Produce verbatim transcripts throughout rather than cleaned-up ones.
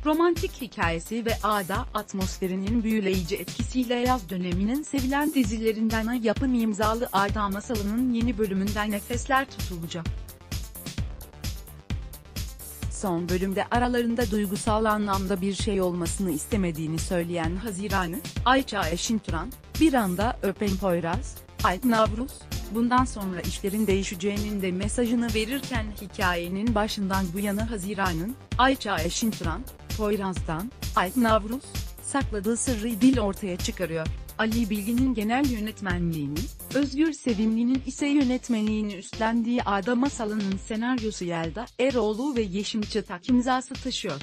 Romantik hikayesi ve ada atmosferinin büyüleyici etkisiyle yaz döneminin sevilen dizilerinden yapım imzalı Ada Masalı'nın yeni bölümünden nefesler tutulacak. Son bölümde aralarında duygusal anlamda bir şey olmasını istemediğini söyleyen Haziran'ı, Ayça Eşinturan, bir anda öpen Poyraz, Alp Navruz, bundan sonra işlerin değişeceğinin de mesajını verirken hikayenin başından bu yana Haziran'ın, Ayça Eşinturan, Poyraz'dan, Alp Navruz, sakladığı sırrı dil ortaya çıkarıyor. Ali Bilgin'in genel yönetmenliğini, Özgür Sevimli'nin ise yönetmenliğini üstlendiği Ada Masalı'nın senaryosu Yelda Eroğlu ve Yeşim Çıtak imzası taşıyor.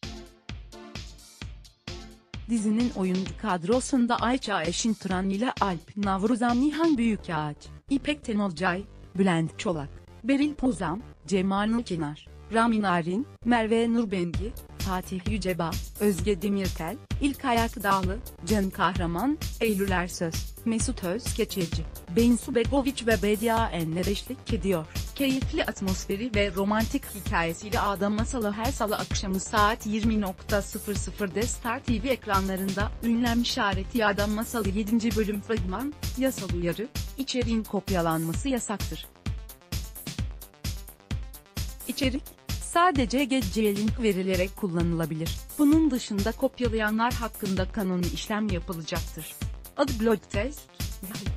Dizinin oyuncu kadrosunda Ayça Eşinturan ile Alp Navruzan, Nihan Büyükağaç, İpek Tenolcay, Bülent Çolak, Beril Pozam, Cemal Nurkenar, Rami Narin, Merve Nurbengi, Fatih Yüceba, Özge Demirtel, İlkay Akdağlı, Can Kahraman, Eylül Ersöz, Mesut Özkeçeci, Bensu Begoviç ve Bedia Enler eşlik ediyor. Keyifli atmosferi ve romantik hikayesiyle Ada Masalı her salı akşamı saat yirmi sıfır sıfırda Star T V ekranlarında. Ünlem işareti Ada Masalı yedinci bölüm fragman, yasal uyarı, içeriğin kopyalanması yasaktır. İçerik sadece geceye link verilerek kullanılabilir. Bunun dışında kopyalayanlar hakkında kanuni işlem yapılacaktır. Adı Blog Test.